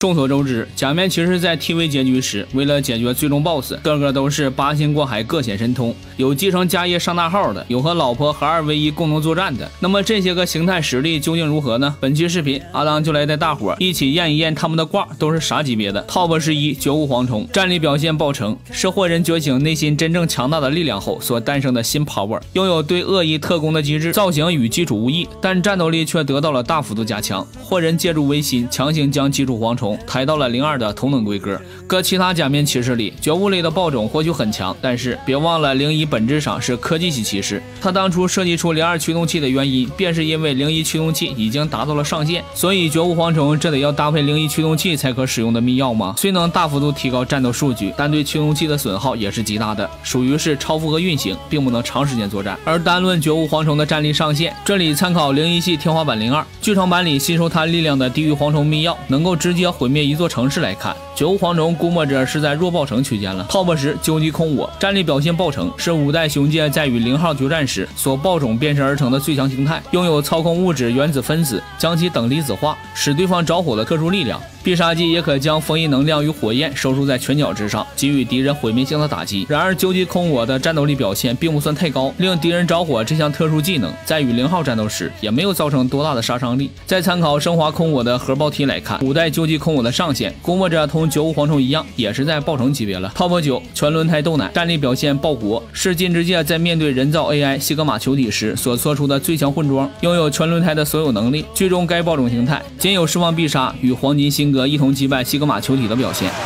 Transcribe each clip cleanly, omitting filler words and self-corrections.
众所周知，假面骑士在 TV 结局时，为了解决最终 BOSS， 个个都是八仙过海，各显神通，有继承家业上大号的，有和老婆合二为一共同作战的。那么这些个形态实力究竟如何呢？本期视频阿当就来带大伙一起验一验他们的挂都是啥级别的。Top 是1绝无蝗虫，战力表现爆成，是霍人觉醒内心真正强大的力量后所诞生的新 power， 拥有对恶意特攻的机制，造型与基础无异，但战斗力却得到了大幅度加强。霍人借助维新，强行将基础蝗虫抬到了02的同等规格。搁其他假面骑士里，觉悟类的爆种或许很强，但是别忘了01本质上是科技系骑士，他当初设计出02驱动器的原因，便是因为01驱动器已经达到了上限，所以觉悟蝗虫这得要搭配01驱动器才可使用的密钥吗？虽能大幅度提高战斗数据，但对驱动器的损耗也是极大的，属于是超负荷运行，并不能长时间作战。而单论觉悟蝗虫的战力上限，这里参考01系天花板02，剧场版里吸收它力量的地狱蝗虫密钥，能够直接毁灭一座城市来看，觉悟蝗虫估摸着是在弱爆城区间了。Top 10究极空我，战力表现爆成，是5代雄界在与0号决战时所爆种变身而成的最强形态，拥有操控物质原子分子，将其等离子化，使对方着火的特殊力量。必杀技也可将封印能量与火焰收束在拳脚之上，给予敌人毁灭性的打击。然而究极空我的战斗力表现并不算太高，令敌人着火这项特殊技能在与0号战斗时也没有造成多大的杀伤力。再参考升华空我的核爆踢来看，5代究极空我的上限估摸着同觉悟蝗虫一样，也是在爆成级别了。Top 9全轮胎豆奶，战力表现爆国，是金之界在面对人造 AI 西格玛球体时所做出的最强混装，拥有全轮胎的所有能力。剧中该爆种形态仅有释放必杀与黄金新格一同击败西格玛球体的表现。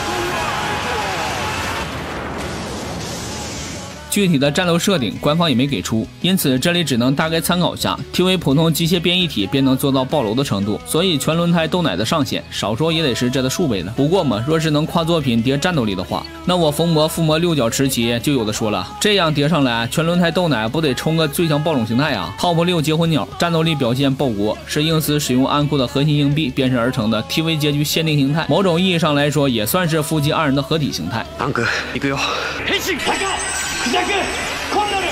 具体的战斗设定官方也没给出，因此这里只能大概参考下 TV 普通机械变异体便能做到爆楼的程度，所以全轮胎豆奶的上限少说也得是这的数倍了。不过嘛，若是能跨作品叠战斗力的话，那我逢魔附魔六角持旗就有的说了，这样叠上来全轮胎豆奶不得冲个最强爆种形态啊。 Top 6结婚鸟，战斗力表现爆国，是硬丝使用安库的核心硬币变身而成的 TV 结局限定形态，某种意义上来说也算是夫妻2人的合体形态。 安哥行くよ変身高クジャクコンドル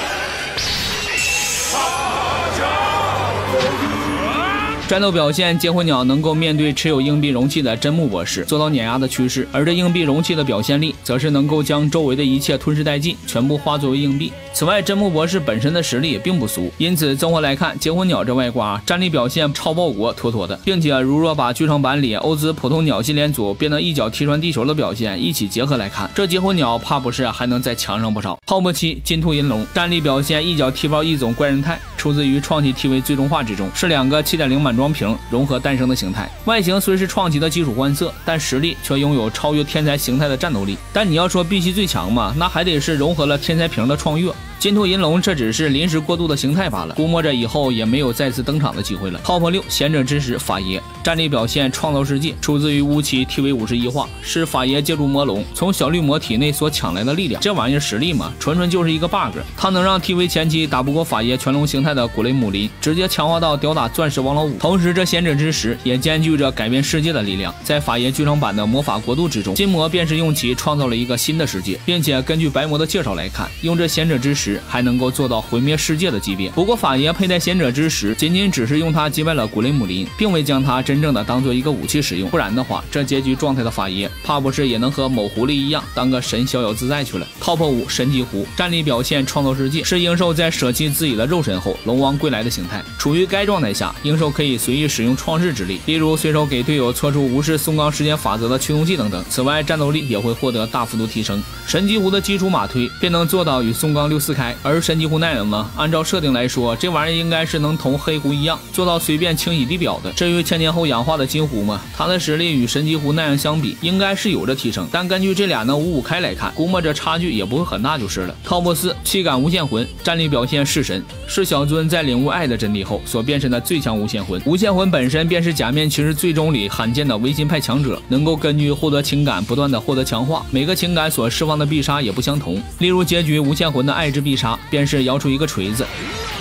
战斗表现，结婚鸟能够面对持有硬币容器的真木博士做到碾压的趋势，而这硬币容器的表现力则是能够将周围的一切吞噬殆尽，全部化作为硬币。此外，真木博士本身的实力也并不俗，因此综合来看，结婚鸟这外挂战力表现超爆国妥妥的，并且如若把剧场版里欧兹普通鸟系联组便能一脚踢穿地球的表现一起结合来看，这结婚鸟怕不是还能再强上不少。Top 7金兔银龙，战力表现一脚踢爆异种怪人态，出自于创奇 TV 最终化之中，是2个 7.0 满装瓶融合诞生的形态。外形虽是创奇的基础换色，但实力却拥有超越天才形态的战斗力。但你要说必须最强嘛，那还得是融合了天才瓶的创越。金兔银龙这只是临时过渡的形态罢了，估摸着以后也没有再次登场的机会了。Top 6贤者之石法爷，战力表现创造世界，出自于乌奇 TV 51话，是法爷借助魔龙从小绿魔体内所抢来的力量。这玩意儿实力嘛，纯纯就是一个 bug， 它能让 TV 前期打不过法爷全龙形态的古雷姆林，直接强化到吊打钻石王老五。同时，这贤者之石也兼具着改变世界的力量。在法爷剧场版的魔法国度之中，金魔便是用其创造了一个新的世界，并且根据白魔的介绍来看，用这贤者之石还能够做到毁灭世界的级别。不过法爷佩戴贤者之石仅仅只是用它击败了古雷姆林，并未将它真正的当做一个武器使用，不然的话，这结局状态的法爷怕不是也能和某狐狸一样当个神逍遥自在去了。Top 5神级狐，战力表现创造世界，是鹰兽在舍弃自己的肉身后龙王归来的形态。处于该状态下，鹰兽可以随意使用创世之力，例如随手给队友搓出无视松冈时间法则的驱动器等等。此外，战斗力也会获得大幅度提升。神级狐的基础马推便能做到与松冈6-4开，而神级狐耐人吗？按照设定来说，这玩意儿应该是能同黑狐一样做到随便清洗地表的。至于千年后氧化的金狐嘛，它的实力与神级狐那样相比，应该是有着提升，但根据这俩能5-5开来看，估摸着差距也不会很大就是了。Top 4气感无限魂，战力表现是神，是小尊在领悟爱的真谛后所变身的最强无限魂。无限魂本身便是假面骑士最终里罕见的维新派强者，能够根据获得情感不断的获得强化，每个情感所释放的必杀也不相同。例如结局无限魂的爱之必杀便是摇出一个锤子。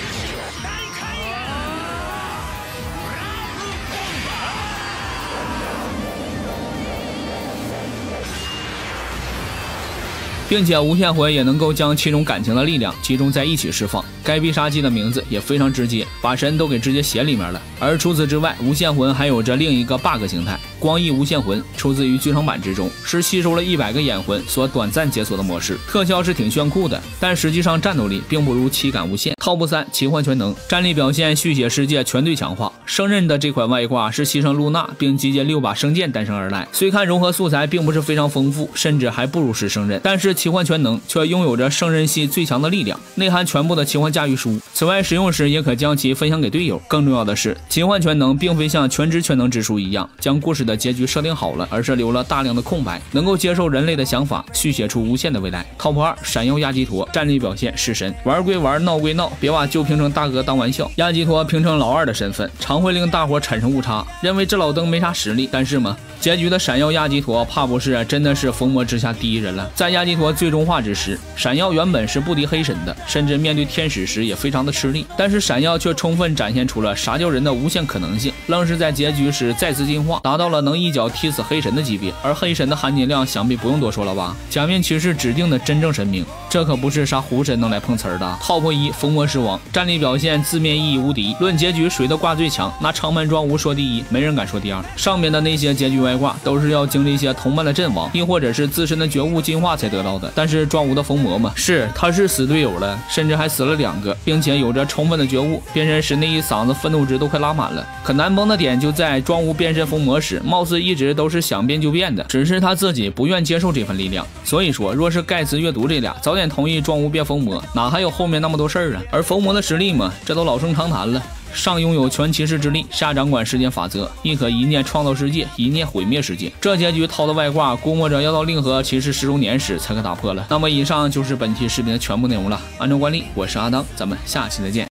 并且无限魂也能够将7种感情的力量集中在一起释放。该必杀技的名字也非常直接，把神都给直接写里面了。而除此之外，无限魂还有着另一个 bug 形态， 光翼无限魂出自于剧场版之中，是吸收了100个眼魂所短暂解锁的模式，特效是挺炫酷的，但实际上战斗力并不如七感无限。Top 3奇幻全能，战力表现续写世界全队强化。圣刃的这款外挂是牺牲露娜并集结6把圣剑诞生而来，虽看融合素材并不是非常丰富，甚至还不如是圣刃，但是奇幻全能却拥有着圣刃系最强的力量，内含全部的奇幻驾驭书。此外，使用时也可将其分享给队友。更重要的是，奇幻全能并非像全知全能之书一样将故事的结局设定好了，而是留了大量的空白，能够接受人类的想法，续写出无限的未来。Top 2闪耀亚基陀，战力表现是神，玩归玩，闹归闹，别把旧平成大哥当玩笑。亚基陀平成老2的身份常会令大伙产生误差，认为这老登没啥实力，但是嘛，结局的闪耀亚基陀怕不是真的是封魔之下第一人了。在亚基陀最终化之时，闪耀原本是不敌黑神的，甚至面对天使时也非常的吃力，但是闪耀却充分展现出了杀掉人的无限可能性，愣是在结局时再次进化，达到了能一脚踢死黑神的级别。而黑神的含金量想必不用多说了吧，假面骑士指定的真正神明，这可不是啥胡神能来碰瓷儿的。Top 1封魔之王，战力表现字面意义无敌，论结局谁的挂最强，那长门庄无说第一，没人敢说第二。上面的那些结局外挂都是要经历一些同伴的阵亡，亦或者是自身的觉悟进化才得到的，但是庄无的封魔嘛，他是死队友了，甚至还死了2个，并且有着充分的觉悟，变身时那一嗓子愤怒值都快拉满了。可难崩的点就在庄无变身封魔时，貌似一直都是想变就变的，只是他自己不愿接受这份力量。所以说，若是盖茨阅读这俩早点同意庄无变封魔，哪还有后面那么多事儿啊？而封魔的实力嘛，这都老生常谈了。上拥有全骑士之力，下掌管时间法则，亦可一念创造世界，一念毁灭世界。这结局掏的外挂，估摸着要到令和骑士10周年时才可打破了。那么以上就是本期视频的全部内容了。按照惯例，我是阿当，咱们下期再见。